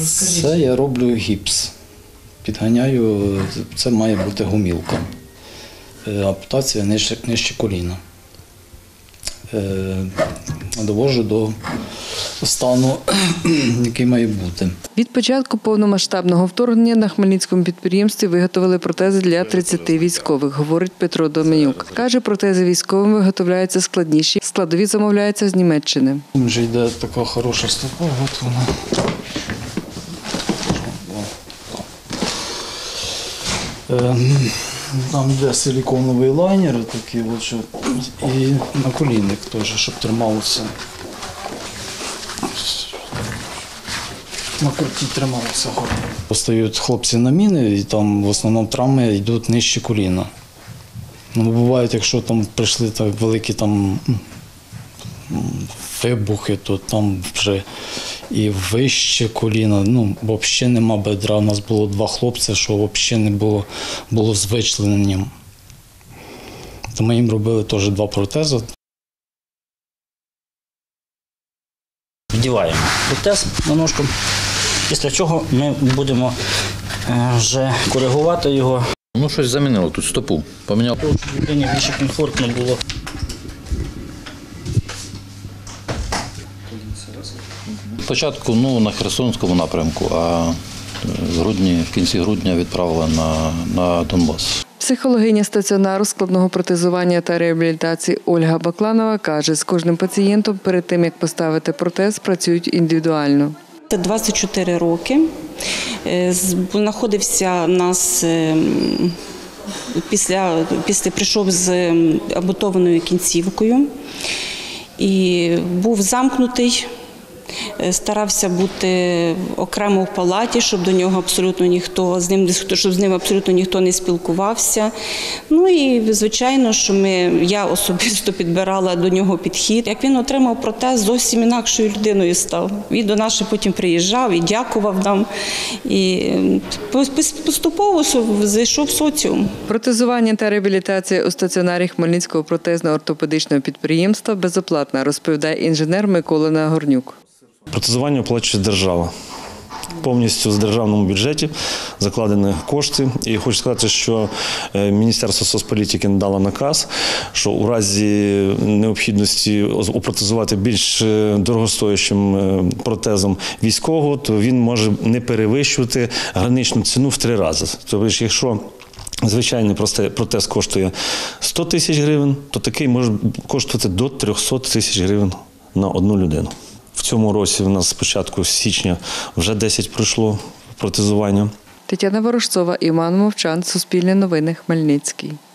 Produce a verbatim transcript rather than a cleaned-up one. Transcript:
Це я роблю гіпс. Підганяю, це має бути гумілка. Ампутація нижче, нижче коліна. Довожу до стану, який має бути. Від початку повномасштабного вторгнення на Хмельницькому підприємстві виготовили протези для тридцяти військових, говорить Петро Доменюк. Каже, протези військовим виготовляються складніші, складові замовляються з Німеччини. Вже йде така хороша стопа, от вона. Там йде силіконовий лайнер такий, от, що, і наколінник теж, щоб трималося. На круті трималося. Постають хлопці на міни, і там в основному травми йдуть нижче коліна. Ну, буває, якщо там прийшли так великі там вибухи, то там вже і вище коліна, ну, взагалі нема бедра. У нас було два хлопці, що взагалі не було, було з вичлененням. То ми їм робили теж два протези. Вдіваємо протез на ножку, після чого ми будемо вже коригувати його. Ну, щось замінило тут, стопу поміняв. Щоб людині більше комфортно було. Спочатку ну, на Херсонському напрямку, а в, грудні, в кінці грудня відправили на, на Донбас. Психологиня стаціонару складного протезування та реабілітації Ольга Бакланова каже, з кожним пацієнтом перед тим, як поставити протез, працюють індивідуально. двадцять чотири роки. Знаходився у нас, після, після прийшов з ампутованою кінцівкою і був замкнутий. Старався бути окремо в палаті, щоб до нього абсолютно ніхто з ним щоб з ним абсолютно ніхто не спілкувався. Ну і звичайно, що ми я особисто підбирала до нього підхід. Як він отримав протез, зовсім інакшою людиною став. Він до нас потім приїжджав і дякував нам. І поступово зайшов в соціум. Протезування та реабілітація у стаціонарі Хмельницького протезно-ортопедичного підприємства безоплатна, розповідає інженер Микола Нагорнюк. Протезування оплачує держава. Повністю з державному бюджеті закладені кошти. І хочу сказати, що Міністерство соцполітики надало наказ, що у разі необхідності опротезувати більш дорогостоящим протезом військового, то він може не перевищувати граничну ціну в три рази. Тобто, якщо звичайний протез коштує сто тисяч гривень, то такий може коштувати до трьохсот тисяч гривень на одну людину. В цьому році у нас з початку січня вже десять пройшло протезування. Тетяна Ворожцова, Іван Мовчан, Суспільне новини, Хмельницький.